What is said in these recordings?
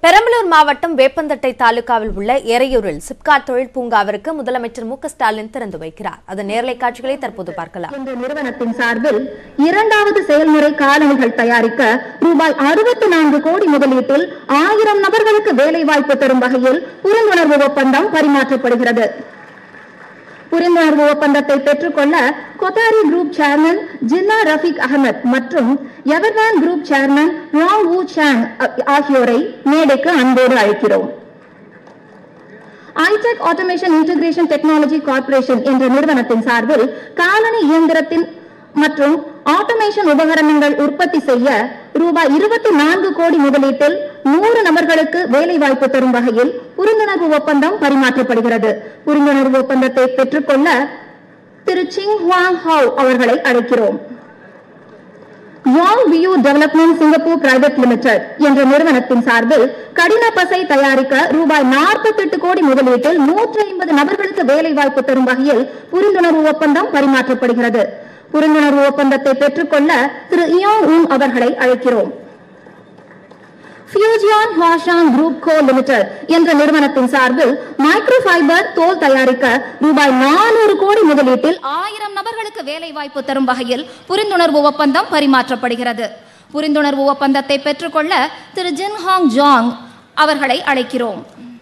பெரம்பலூர் மாவட்டம் வேப்பந்தட்டை தாலுகாவில் உள்ள எரையூரில் சிப்காட் தொழில் பூங்காவிற்கு முதலமைச்சர் மு க ஸ்டாலின் திறந்து வைக்கிறார். அதன் நேரலை காட்சிகளை தற்போது பார்க்கலாம். இந்த நிறுவனத்தின் சார்பில் இரண்டாவது செயல்முறை காலணிகள் தயாரிக்க ரூபாய் 64 கோடி முதலீட்டில் 1000 நபர்களுக்கு வேலைவாய்ப்பு தரும் வகையில் புரிந்துணர்வு ஒப்பந்தம் பரிமாற்றப்படுகிறது. புரிந்துணர்வு ஒப்பந்தத்தை பெற்றுக்கொள்ள கொத்தாரி குரூப் சேர்மன் ஜின்னா ரஃபீக் அகமது மற்றும் Everwin group chairman Rang Wu Chang ஆகியோரை மேடைக்கு அன்போடு அழைக்கிறோம். ITech automation integration technology corporation என்ற நிறுவனத்தின் சார்பில் காலணி இயந்திரத்தின் மற்றும் ஆட்டோமேஷன் உபகரணங்கள் உற்பத்தி செய்ய ரூபாய் 24 கோடி முதலீட்டில் 100 நபர்களுக்கு வேலைவாய்ப்பு தரும் வகையில் புரிந்துணர்வு ஒப்பந்தம் பரிமாற்றப்படுகிறது. புரிந்துணர்வு ஒப்பந்தத்தை பெற்றுக்கொள்ள திரு சிங் ஹுவாங் ஹவ் அவர்களை அழைக்கிறோம். Yong View development Singapore private limited என்ற நிறுவனத்தின் சார்பில் கடின பசை தயாரிக்க ரூபாய் 48 கோடி முதலீட்டில் 150 நபர்களுக்கு வேலைவாய்ப்பு தரும் வகையில் புரிந்துணர்வு ஒப்பந்தம் பரிமாற்றப்படுகிறது. புரிந்துணர்வு ஒப்பந்தத்தை பெற்றுக்கொள்ள திரு இயோங் உன் அவர்களை அழைக்கிறோம். ஃபியூஜியான் ஹாஷாங் குரூப் கோ லிமிடெட் என்ற நிறுவனத்தின் சார்பில் மைக்ரோ ஃபைபர் தோல் தயாரிக்க ரூபாய் 400 கோடி முதலீட்டில் 1000 நபர்களுக்கு வேலைவாய்ப்பு தரும் வகையில் புரிந்துணர்வு ஒப்பந்தம் பரிமாற்றப்படுகிறது. புரிந்துணர்வு ஒப்பந்தத்தை பெற்றுக்கொள்ள திரு ஜின் ஹாங் ஜாங் அவர்களை அழைக்கிறோம்.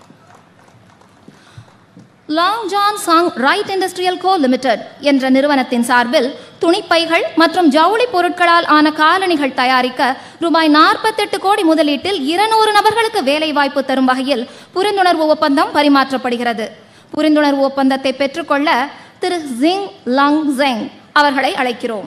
Long John Chang Right industrial co limited என்ற நிறுவனத்தின் சார்பில் துணிப்பைகள் மற்றும் ஜவுளி பொருட்களால் ஆன காலணிகள் தயாரிக்க ரூபாய் 48 கோடி முதலீட்டில் 200 நபர்களுக்கு வேலைவாய்ப்பு தரும் வகையில் புரிந்துணர்வு ஒப்பந்தம் பரிமாற்றப்படுகிறது. புரிந்துணர்வு ஒப்பந்தத்தை பெற்றுக்கொள்ள திரு ஜிங் லங் ஜெங் அவர்களை அழைக்கிறோம்.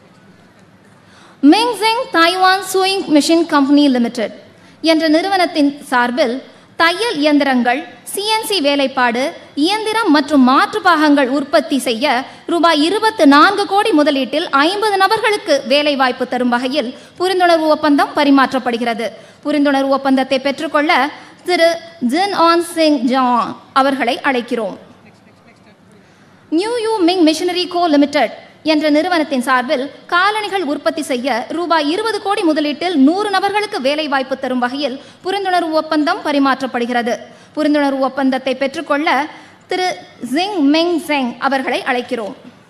Ming Jing Taiwan sewing machine company limited என்ற நிறுவனத்தின் சார்பில் தையல் இயந்திரங்கள், சிஎன்சி வேலைப்பாடு, இயந்திரம் மற்றும் மாற்று பாகங்கள் உற்பத்தி செய்ய ரூபாய் 24 கோடி முதலீட்டில் 50 நபர்களுக்கு வேலைவாய்ப்பு தரும் வகையில் புரிந்துணர்வு ஒப்பந்தம் பரிமாற்றப்படுகிறது. புரிந்துணர்வு ஒப்பந்தத்தை பெற்றுக்கொள்ள திரு ஜின் ஆன் சிங் ஜாங் அவர்களை அழைக்கிறோம். New Yu Ming machinery co limited என்ற நிறுவனத்தின் சார்பில் காலணிகள் உற்பத்தி செய்ய ரூபாய் 20 கோடி முதலீட்டில் 100 நபர்களுக்கு வேலைவாய்ப்பு தரும் வகையில் புரிந்துணர்வு ஒப்பந்தம் பரிமாற்றப்படுகிறது. புரிந்துணர்வு ஒப்பந்தத்தை பெற்றுக்கொள்ள திரு ஜிங் மெங் செங் அவர்களை அழைக்கிறோம்.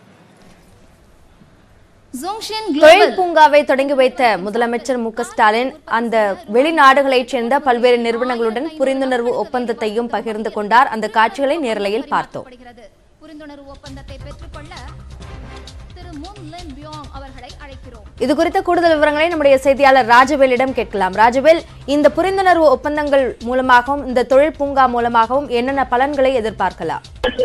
தொழில் பூங்காவை தொடங்கி வைத்த முதலமைச்சர் மு க ஸ்டாலின் அந்த வெளிநாடுகளைச் சேர்ந்த பல்வேறு நிறுவனங்களுடன் புரிந்துணர்வு ஒப்பந்தத்தையும் பகிர்ந்து கொண்டார். அந்த காட்சிகளை நேரலையில் பார்த்தோம். புரிந்துணர்வு ஒப்பந்தத்தை பெற்றுக்கொள்ள இது குறித்த கூடுதல் விவரங்களை நம்முடைய செய்தியாளர் ராஜவேலிடம் கேட்கலாம். ராஜவேல், இந்த புரிந்துணர்வு ஒப்பந்தங்கள் மூலமாகவும் இந்த தொழில் பூங்கா மூலமாகவும் என்னென்ன பலன்களை எதிர்பார்க்கலாம்?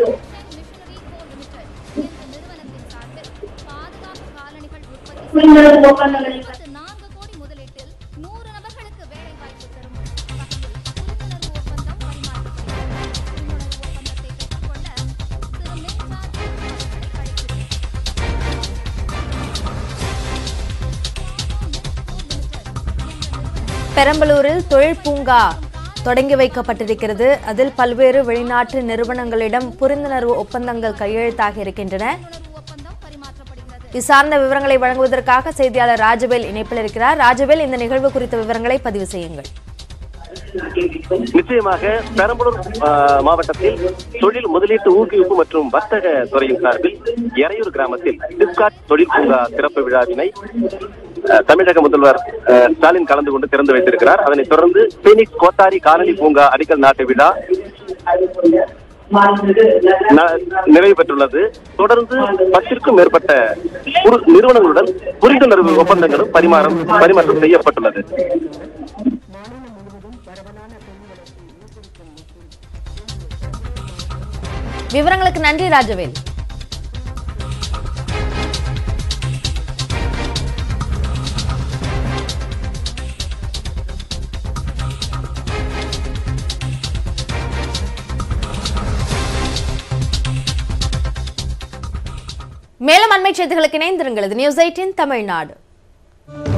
பெரம்பலூரில் தொழில் பூங்கா தொடங்கி வைக்கப்பட்டிருக்கிறது. அதில் பல்வேறு வெளிநாட்டு நிறுவனங்களிடம் புரிந்துணர்வு ஒப்பந்தங்கள் கையெழுத்தாக இருக்கின்றன. இது சார்ந்த விவரங்களை வழங்குவதற்காக செய்தியாளர் ராஜவேல் இணைப்பில் இருக்கிறார். ராஜவேல், இந்த நிகழ்வு குறித்த விவரங்களை பதிவு செய்யுங்கள். நிச்சயமாக பெரம்பலூர் மாவட்டத்தில் தொழில் முதலீட்டு ஊக்குவிப்பு மற்றும் வர்த்தக துறையின் சார்பில் எரையூர் கிராமத்தில் சிப்காட் தொழில் பூங்கா திறப்பு விழாவினை தமிழக முதல்வர் ஸ்டாலின் கலந்து கொண்டு திறந்து வைத்திருக்கிறார். அதனைத் தொடர்ந்து பீனிக்ஸ் கோத்தாரி காலனி பூங்கா அடிக்கல் நாட்டு விழா நிறைவு பெற்றுள்ளது. தொடர்ந்து 10க்கும் மேற்பட்ட நிறுவனங்களுடன் புரிந்துணர்வு ஒப்பந்தங்களும் பரிமாற்றம் செய்யப்பட்டுள்ளது. விவரங்களுக்கு நன்றி ராஜவேல். மேலும் அண்மை செய்திகளுக்கு இணைந்திருங்கள். நியூஸ் 18 தமிழ்நாடு.